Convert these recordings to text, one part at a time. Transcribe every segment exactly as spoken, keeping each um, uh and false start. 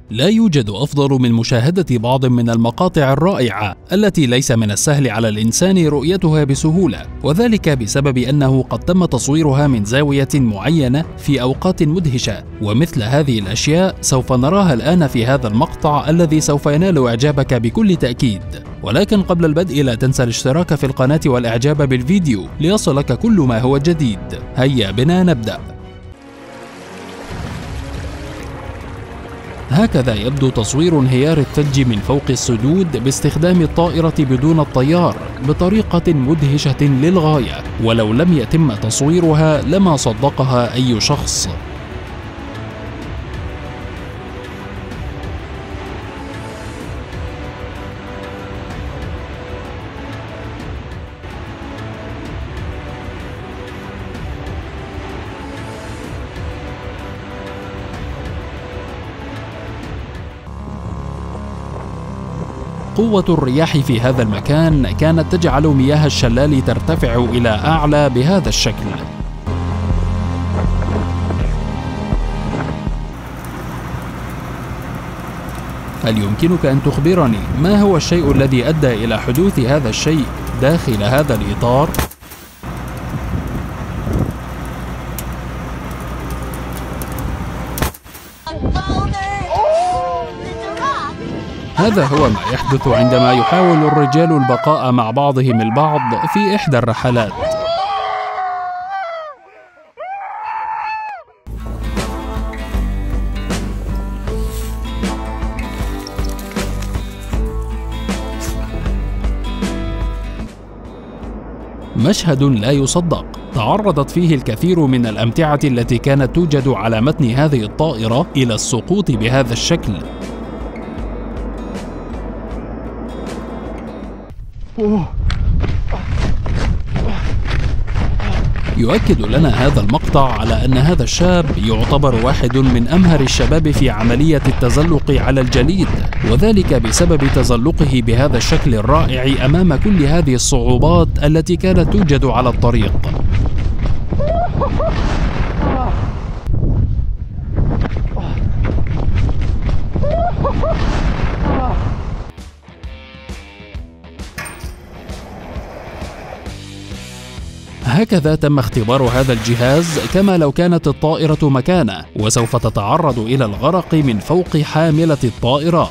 لا يوجد أفضل من مشاهدة بعض من المقاطع الرائعة التي ليس من السهل على الإنسان رؤيتها بسهولة، وذلك بسبب أنه قد تم تصويرها من زاوية معينة في أوقات مدهشة، ومثل هذه الأشياء سوف نراها الآن في هذا المقطع الذي سوف ينال إعجابك بكل تأكيد. ولكن قبل البدء لا تنسى الاشتراك في القناة والإعجاب بالفيديو ليصلك كل ما هو جديد. هيا بنا نبدأ. هكذا يبدو تصوير انهيار الثلج من فوق السدود باستخدام الطائرة بدون الطيار بطريقة مدهشة للغاية، ولو لم يتم تصويرها لما صدقها أي شخص. قوة الرياح في هذا المكان كانت تجعل مياه الشلال ترتفع إلى أعلى بهذا الشكل. هل يمكنك أن تخبرني ما هو الشيء الذي أدى إلى حدوث هذا الشيء داخل هذا الإطار؟ هذا هو ما يحدث عندما يحاول الرجال البقاء مع بعضهم البعض في إحدى الرحلات. مشهد لا يصدق، تعرضت فيه الكثير من الأمتعة التي كانت توجد على متن هذه الطائرة إلى السقوط بهذا الشكل. يؤكد لنا هذا المقطع على أن هذا الشاب يعتبر واحد من أمهر الشباب في عملية التزلق على الجليد، وذلك بسبب تزلقه بهذا الشكل الرائع أمام كل هذه الصعوبات التي كانت توجد على الطريق. هكذا تم اختبار هذا الجهاز كما لو كانت الطائرة مكانه، وسوف تتعرض إلى الغرق من فوق حاملة الطائرات.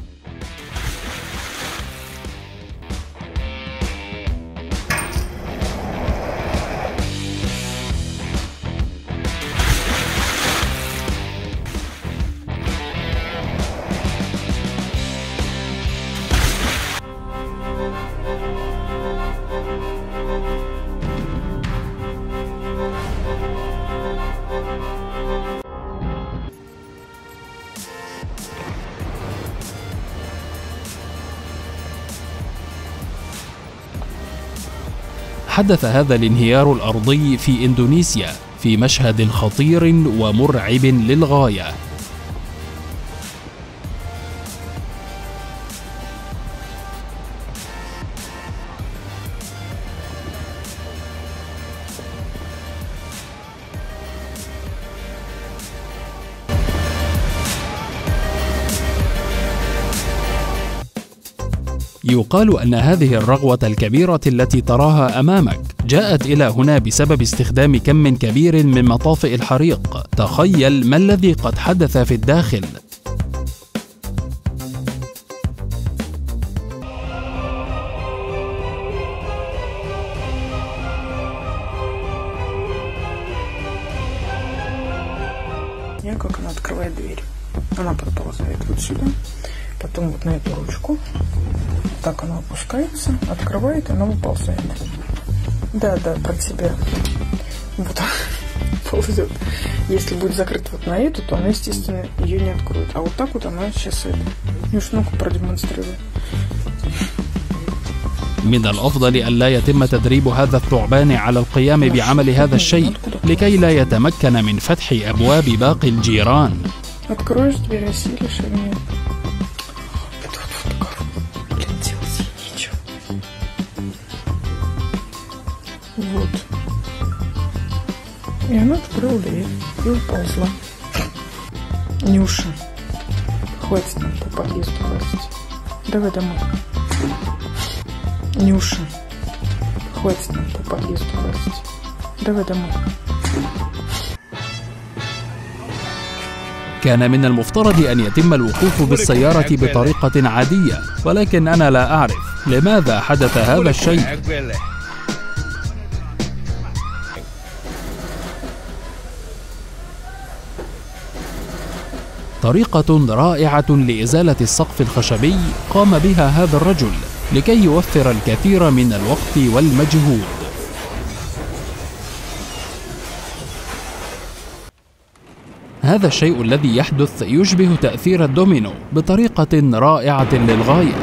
حدث هذا الانهيار الأرضي في إندونيسيا في مشهد خطير ومرعب للغاية. يقال أن هذه الرغوة الكبيرة التي تراها أمامك جاءت إلى هنا بسبب استخدام كم كبير من مطافئ الحريق. تخيل ما الذي قد حدث في الداخل. Я как она открывает дверь. Она подползает вот сюда, потом вот на эту ручку. Так она опускается, открывает, она выползает. Да, да, про тебя. Вот ползет. Если будет закрыта вот на эту, то она, естественно, ее не откроет. А вот так вот она сейчас это. Лишь ну-ка продемонстрирую. من الأفضل أن لا يتم تدريب هذا الثعبان على القيام بعمل هذا الشيء لكي لا يتمكن من فتح أبواب باقي الجيران. Откроешь дверь, осилишь или нет? Вот. И она открыла дверь и уползла. Нюша. Хватит нам по подъезду лазить. Давай домой. Нюша. Хватит нам по подъезду лазить. Давай домой. كان من المفترض أن يتم الوقوف بالسيارة بطريقة عادية، ولكن أنا لا أعرف لماذا حدث هذا الشيء. طريقة رائعة لإزالة السقف الخشبي قام بها هذا الرجل لكي يوفر الكثير من الوقت والمجهود. هذا الشيء الذي يحدث يشبه تأثير الدومينو بطريقة رائعة للغاية.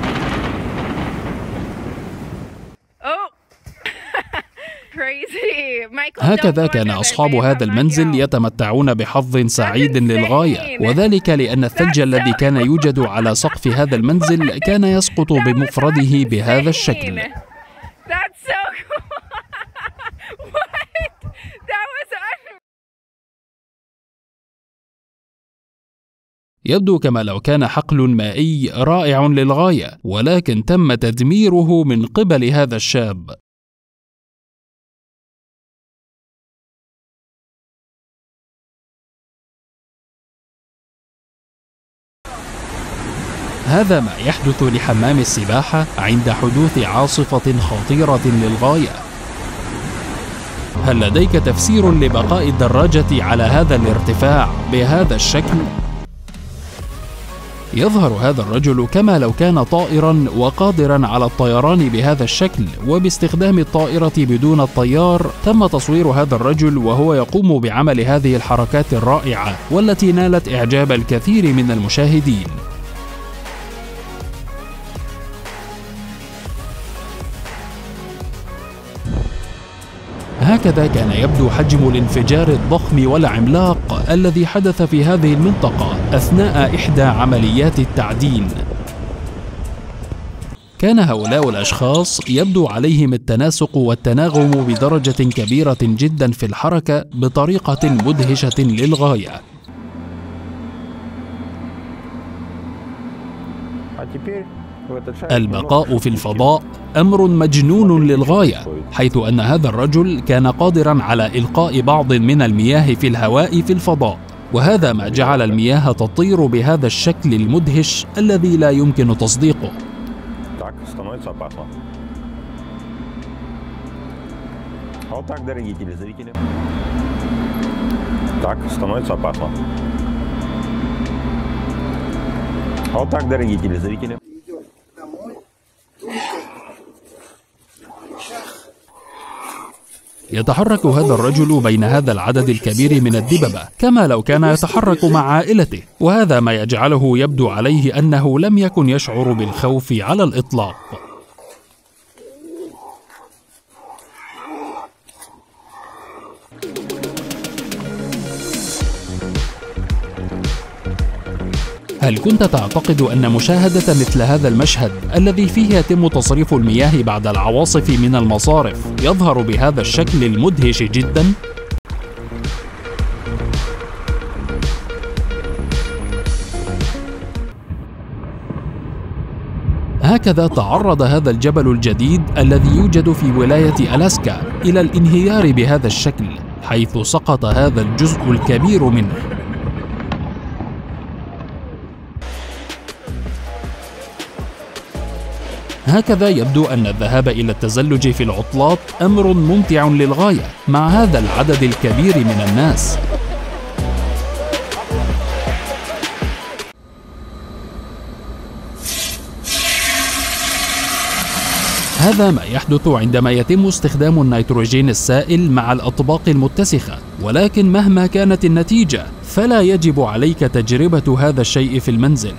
هكذا كان أصحاب هذا المنزل يتمتعون بحظ سعيد للغاية، وذلك لأن الثلج الذي كان يوجد على سقف هذا المنزل كان يسقط بمفرده بهذا الشكل. يبدو كما لو كان حقل مائي رائع للغاية، ولكن تم تدميره من قبل هذا الشاب. هذا ما يحدث لحمام السباحة عند حدوث عاصفة خطيرة للغاية. هل لديك تفسير لبقاء الدراجة على هذا الارتفاع بهذا الشكل؟ يظهر هذا الرجل كما لو كان طائرا وقادرا على الطيران بهذا الشكل، وباستخدام الطائرة بدون الطيار. تم تصوير هذا الرجل وهو يقوم بعمل هذه الحركات الرائعة والتي نالت إعجاب الكثير من المشاهدين. هكذا كان يبدو حجم الانفجار الضخم والعملاق الذي حدث في هذه المنطقة أثناء إحدى عمليات التعدين. كان هؤلاء الأشخاص يبدو عليهم التناسق والتناغم بدرجة كبيرة جدا في الحركة بطريقة مدهشة للغاية. البقاء في الفضاء أمر مجنون للغاية، حيث أن هذا الرجل كان قادرا على إلقاء بعض من المياه في الهواء في الفضاء، وهذا ما جعل المياه تطير بهذا الشكل المدهش الذي لا يمكن تصديقه. يتحرك هذا الرجل بين هذا العدد الكبير من الدببة كما لو كان يتحرك مع عائلته، وهذا ما يجعله يبدو عليه أنه لم يكن يشعر بالخوف على الإطلاق. هل كنت تعتقد أن مشاهدة مثل هذا المشهد الذي فيه يتم تصريف المياه بعد العواصف من المصارف يظهر بهذا الشكل المدهش جدا؟ هكذا تعرض هذا الجبل الجديد الذي يوجد في ولاية ألاسكا إلى الانهيار بهذا الشكل، حيث سقط هذا الجزء الكبير منه. هكذا يبدو أن الذهاب إلى التزلج في العطلات أمر ممتع للغاية مع هذا العدد الكبير من الناس. هذا ما يحدث عندما يتم استخدام النيتروجين السائل مع الأطباق المتسخة، ولكن مهما كانت النتيجة فلا يجب عليك تجربة هذا الشيء في المنزل.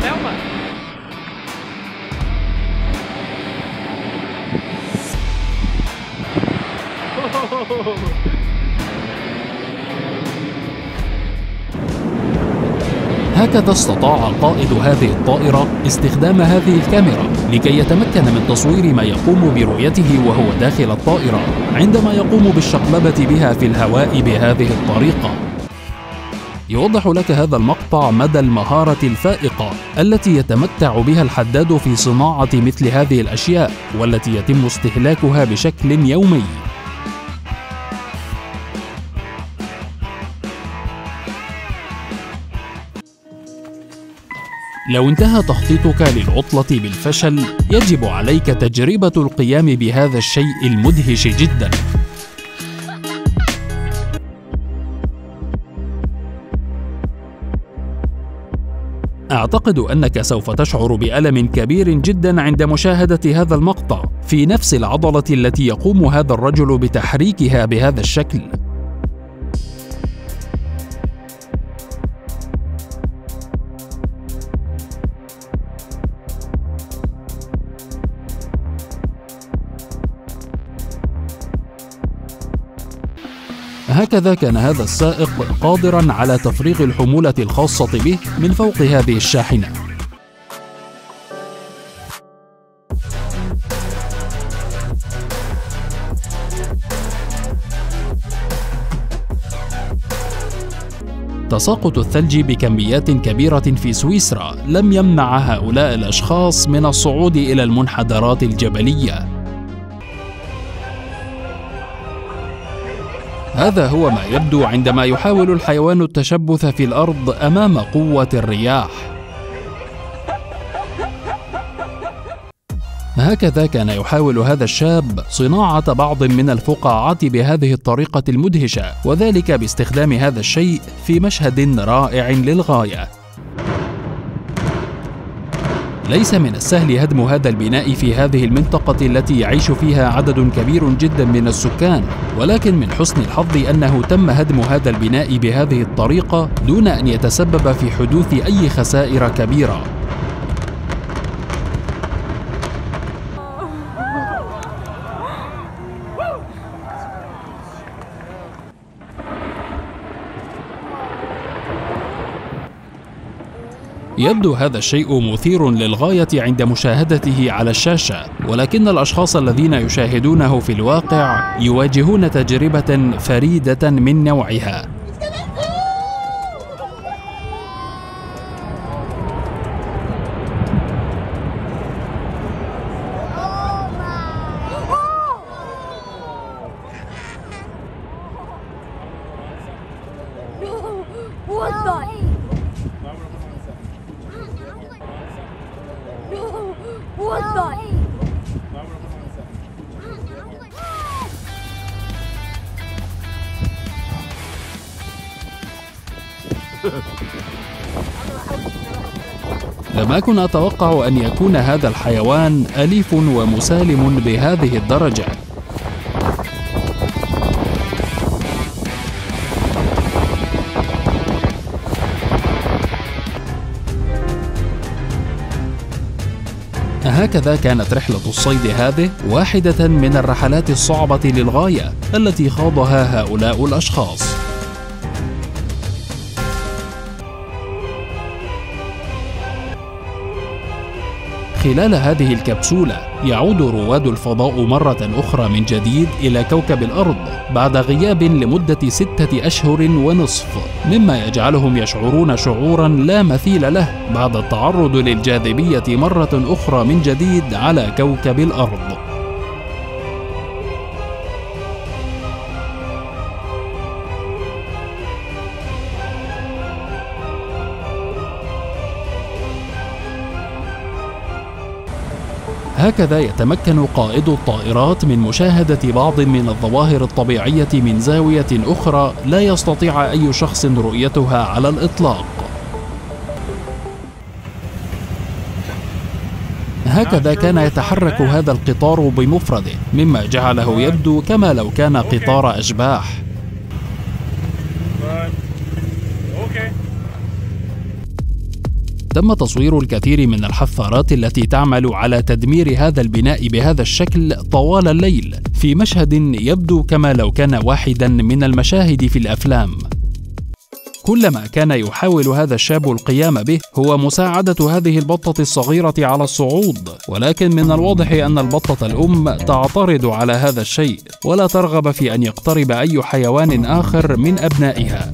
هكذا استطاع قائد هذه الطائرة استخدام هذه الكاميرا لكي يتمكن من تصوير ما يقوم برؤيته وهو داخل الطائرة عندما يقوم بالشقلبة بها في الهواء بهذه الطريقة. يوضح لك هذا المقطع مدى المهارة الفائقة التي يتمتع بها الحداد في صناعة مثل هذه الأشياء، والتي يتم استهلاكها بشكل يومي. لو انتهى تخطيطك للعطلة بالفشل، يجب عليك تجربة القيام بهذا الشيء المدهش جدا. أعتقد أنك سوف تشعر بألم كبير جدا عند مشاهدة هذا المقطع في نفس العضلة التي يقوم هذا الرجل بتحريكها بهذا الشكل. هكذا كان هذا السائق قادراً على تفريغ الحمولة الخاصة به من فوق هذه الشاحنة. تساقط الثلج بكميات كبيرة في سويسرا لم يمنع هؤلاء الأشخاص من الصعود إلى المنحدرات الجبلية. هذا هو ما يبدو عندما يحاول الحيوان التشبث في الأرض أمام قوة الرياح. هكذا كان يحاول هذا الشاب صناعة بعض من الفقاعات بهذه الطريقة المدهشة، وذلك باستخدام هذا الشيء في مشهد رائع للغاية. ليس من السهل هدم هذا البناء في هذه المنطقة التي يعيش فيها عدد كبير جدا من السكان، ولكن من حسن الحظ أنه تم هدم هذا البناء بهذه الطريقة دون أن يتسبب في حدوث أي خسائر كبيرة. يبدو هذا الشيء مثير للغاية عند مشاهدته على الشاشة، ولكن الأشخاص الذين يشاهدونه في الواقع يواجهون تجربة فريدة من نوعها. لم أكن أتوقع أن يكون هذا الحيوان أليف ومسالم بهذه الدرجة. هكذا كانت رحلة الصيد هذه واحدة من الرحلات الصعبة للغاية التي خاضها هؤلاء الأشخاص. خلال هذه الكبسولة يعود رواد الفضاء مرة أخرى من جديد إلى كوكب الأرض بعد غياب لمدة ستة أشهر ونصف، مما يجعلهم يشعرون شعورا لا مثيل له بعد التعرض للجاذبية مرة أخرى من جديد على كوكب الأرض. هكذا يتمكن قائد الطائرات من مشاهدة بعض من الظواهر الطبيعية من زاوية أخرى لا يستطيع أي شخص رؤيتها على الإطلاق. هكذا كان يتحرك هذا القطار بمفرده، مما جعله يبدو كما لو كان قطار أشباح. تم تصوير الكثير من الحفارات التي تعمل على تدمير هذا البناء بهذا الشكل طوال الليل، في مشهد يبدو كما لو كان واحدا من المشاهد في الأفلام. كل ما كان يحاول هذا الشاب القيام به هو مساعدة هذه البطة الصغيرة على الصعود، ولكن من الواضح أن البطة الأم تعترض على هذا الشيء ولا ترغب في أن يقترب أي حيوان آخر من أبنائها.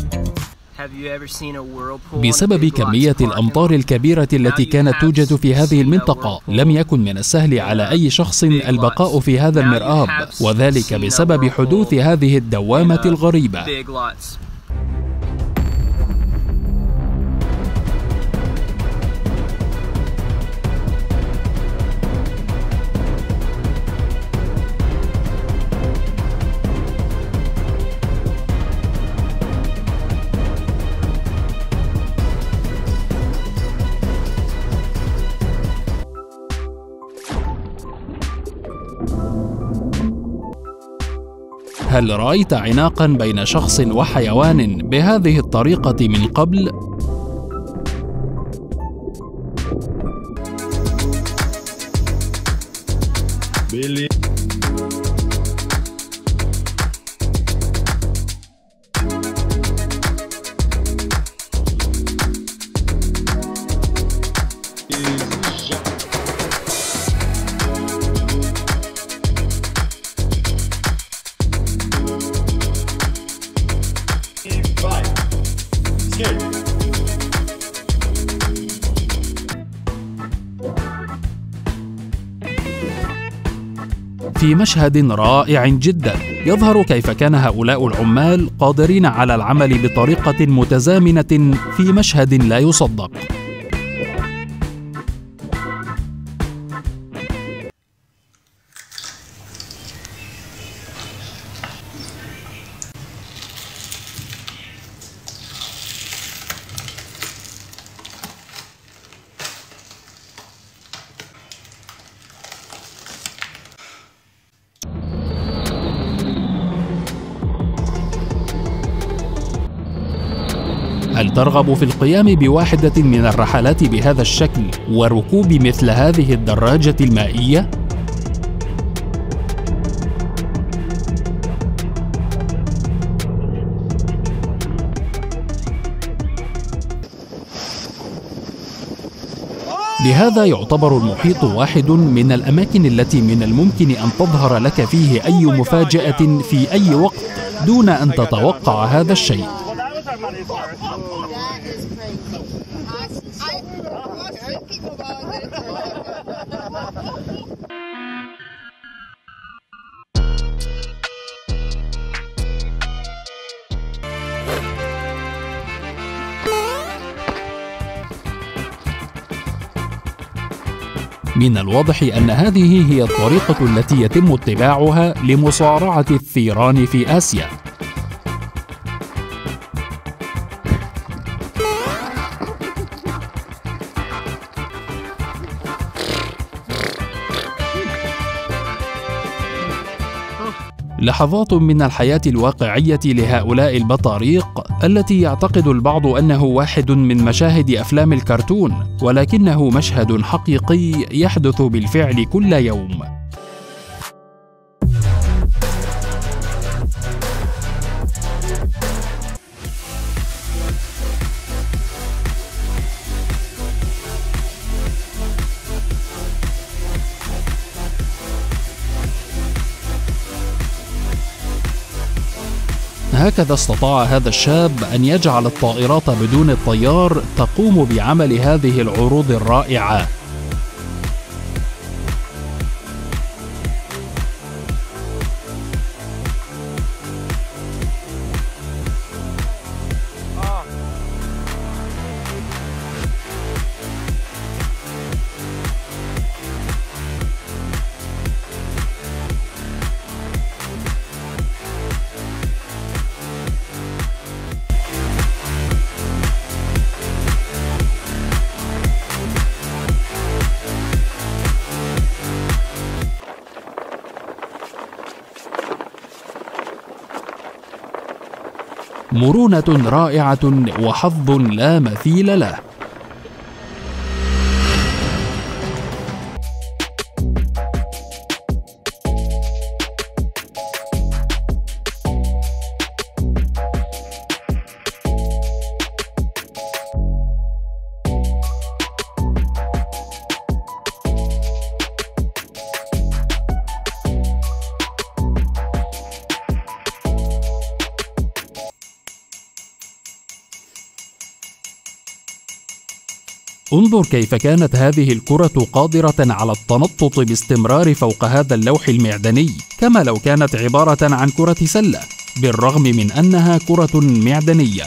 بسبب كمية الأمطار الكبيرة التي كانت توجد في هذه المنطقة، لم يكن من السهل على أي شخص البقاء في هذا المرآب، وذلك بسبب حدوث هذه الدوامة الغريبة. هل رأيت عناقا بين شخص وحيوان بهذه الطريقة من قبل؟ بيلي. في مشهد رائع جدا يظهر كيف كان هؤلاء العمال قادرين على العمل بطريقة متزامنة في مشهد لا يصدق. هل ترغب في القيام بواحدة من الرحلات بهذا الشكل وركوب مثل هذه الدراجة المائية؟ لهذا يعتبر المحيط واحد من الأماكن التي من الممكن أن تظهر لك فيه أي مفاجأة في أي وقت دون أن تتوقع هذا الشيء. من الواضح أن هذه هي الطريقة التي يتم اتباعها لمصارعة الثيران في آسيا. لحظات من الحياة الواقعية لهؤلاء البطاريق التي يعتقد البعض أنه واحد من مشاهد أفلام الكرتون، ولكنه مشهد حقيقي يحدث بالفعل كل يوم. هكذا استطاع هذا الشاب أن يجعل الطائرات بدون الطيار تقوم بعمل هذه العروض الرائعة. مرونة رائعة وحظ لا مثيل له. انظر كيف كانت هذه الكرة قادرة على التنطط باستمرار فوق هذا اللوح المعدني، كما لو كانت عبارة عن كرة سلة، بالرغم من أنها كرة معدنية.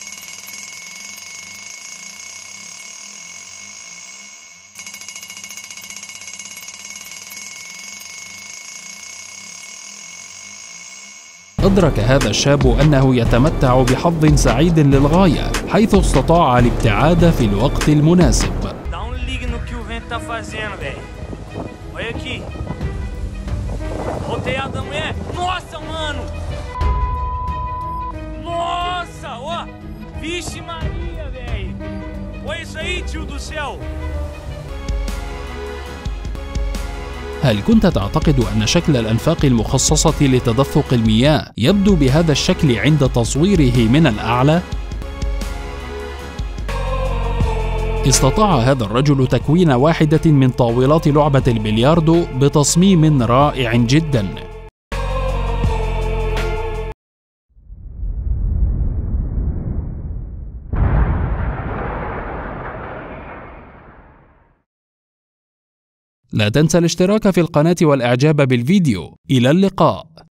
أدرك هذا الشاب أنه يتمتع بحظ سعيد للغاية، حيث استطاع الابتعاد في الوقت المناسب. هل كنت تعتقد أن شكل الأنفاق المخصصة لتدفق المياه يبدو بهذا الشكل عند تصويره من الأعلى؟ استطاع هذا الرجل تكوين واحدة من طاولات لعبة البلياردو بتصميم رائع جدا. لا تنسى الاشتراك في القناة والإعجاب بالفيديو. إلى اللقاء.